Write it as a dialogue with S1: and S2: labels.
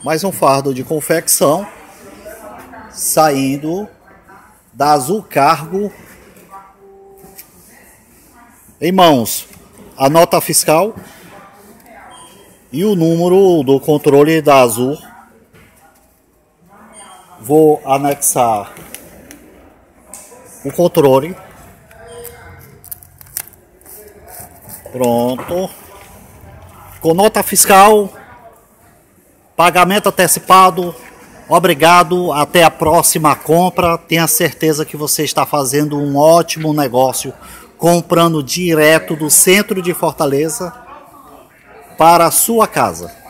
S1: Mais um fardo de confecção saindo da Azul Cargo. Em mãos, a nota fiscal e o número do controle da Azul. Vou anexar o controle. Pronto. Com nota fiscal, pagamento antecipado. Obrigado, até a próxima compra. Tenha certeza que você está fazendo um ótimo negócio comprando direto do centro de Fortaleza para a sua casa.